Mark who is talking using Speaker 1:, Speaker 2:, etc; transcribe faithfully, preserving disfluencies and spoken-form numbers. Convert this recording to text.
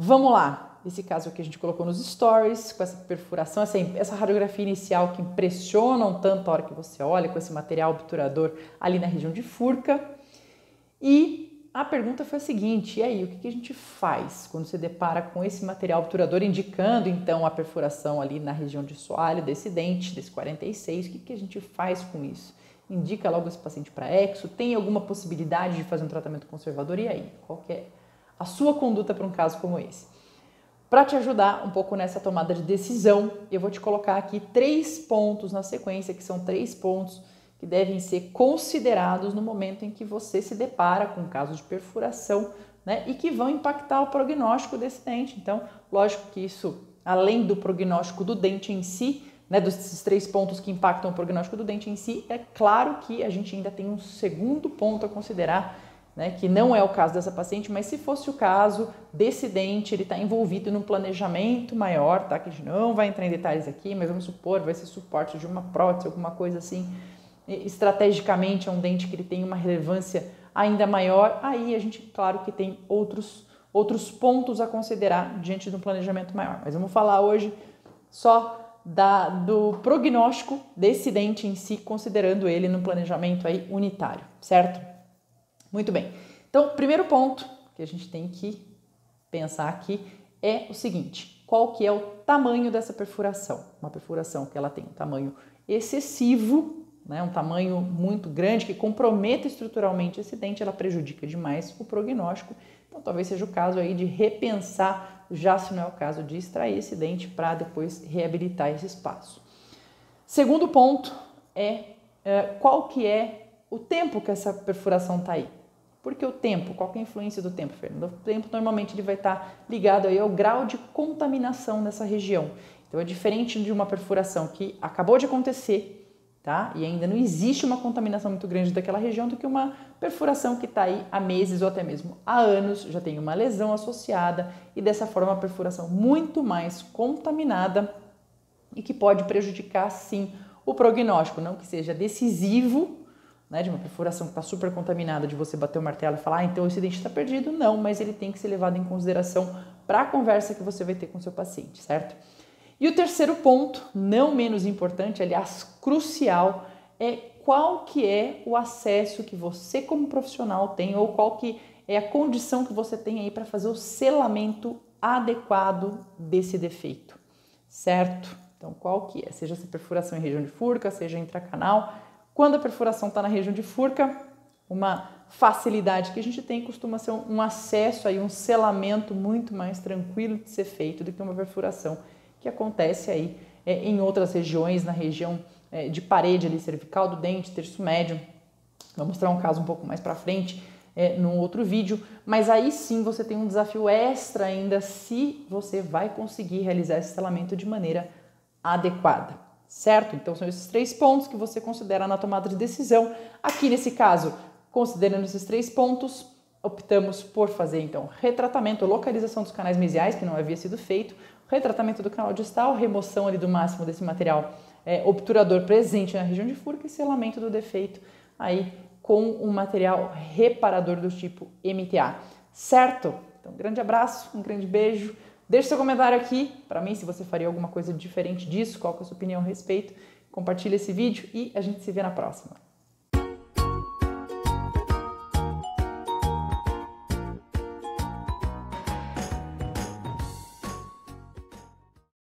Speaker 1: Vamos lá, esse caso aqui a gente colocou nos stories, com essa perfuração, essa, essa radiografia inicial que impressiona um tanto a hora que você olha, com esse material obturador ali na região de Furca. E a pergunta foi a seguinte, e aí, o que, que a gente faz quando você depara com esse material obturador, indicando então a perfuração ali na região de soalho desse dente, desse quarenta e seis, o que, que a gente faz com isso? Indica logo esse paciente para exo? Tem alguma possibilidade de fazer um tratamento conservador? E aí, qual que é a sua conduta para um caso como esse? Para te ajudar um pouco nessa tomada de decisão, eu vou te colocar aqui três pontos na sequência, que são três pontos que devem ser considerados no momento em que você se depara com um caso de perfuração, né, e que vão impactar o prognóstico desse dente. Então, lógico que isso, além do prognóstico do dente em si, né, desses três pontos que impactam o prognóstico do dente em si, é claro que a gente ainda tem um segundo ponto a considerar, né, que não é o caso dessa paciente, mas se fosse o caso desse dente, ele está envolvido num planejamento maior, tá? Que a gente não vai entrar em detalhes aqui, mas vamos supor, vai ser suporte de uma prótese, alguma coisa assim, estrategicamente é um dente que ele tem uma relevância ainda maior, aí a gente, claro que tem outros, outros pontos a considerar diante de um planejamento maior, mas vamos falar hoje só Da, do prognóstico desse dente em si, considerando ele no planejamento aí unitário, certo? Muito bem. Então, o primeiro ponto que a gente tem que pensar aqui é o seguinte, qual que é o tamanho dessa perfuração? Uma perfuração que ela tem um tamanho excessivo, né, um tamanho muito grande que comprometa estruturalmente esse dente, ela prejudica demais o prognóstico. Então, talvez seja o caso aí de repensar, já se não é o caso de extrair esse dente para depois reabilitar esse espaço. Segundo ponto é, é qual que é o tempo que essa perfuração está aí. Por que o tempo? Qual que é a influência do tempo, Fernando? O tempo normalmente ele vai estar ligado aí ao grau de contaminação nessa região. Então é diferente de uma perfuração que acabou de acontecer, tá? E ainda não existe uma contaminação muito grande daquela região do que uma perfuração que está aí há meses ou até mesmo há anos, já tem uma lesão associada e dessa forma uma perfuração muito mais contaminada e que pode prejudicar sim o prognóstico, não que seja decisivo, né, de uma perfuração que está super contaminada, de você bater o martelo e falar, ah, então esse dente está perdido, não, mas ele tem que ser levado em consideração para a conversa que você vai ter com o seu paciente, certo? E o terceiro ponto, não menos importante, aliás, crucial, é qual que é o acesso que você como profissional tem ou qual que é a condição que você tem aí para fazer o selamento adequado desse defeito, certo? Então, qual que é? Seja essa perfuração em região de Furca, seja intracanal. Quando a perfuração está na região de Furca, uma facilidade que a gente tem costuma ser um acesso, aí, um selamento muito mais tranquilo de ser feito do que uma perfuração que acontece aí é, em outras regiões, na região é, de parede ali, cervical do dente, terço médio. Vou mostrar um caso um pouco mais para frente é, num outro vídeo, mas aí sim você tem um desafio extra ainda se você vai conseguir realizar esse selamento de maneira adequada, certo? Então são esses três pontos que você considera na tomada de decisão. Aqui nesse caso, considerando esses três pontos, optamos por fazer então retratamento, localização dos canais mesiais, que não havia sido feito, retratamento do canal distal, remoção ali do máximo desse material é, obturador presente na região de Furca e selamento do defeito aí com um material reparador do tipo M T A, certo? Então, um grande abraço, um grande beijo. Deixe seu comentário aqui para mim se você faria alguma coisa diferente disso, qual que é a sua opinião a respeito. Compartilhe esse vídeo e a gente se vê na próxima.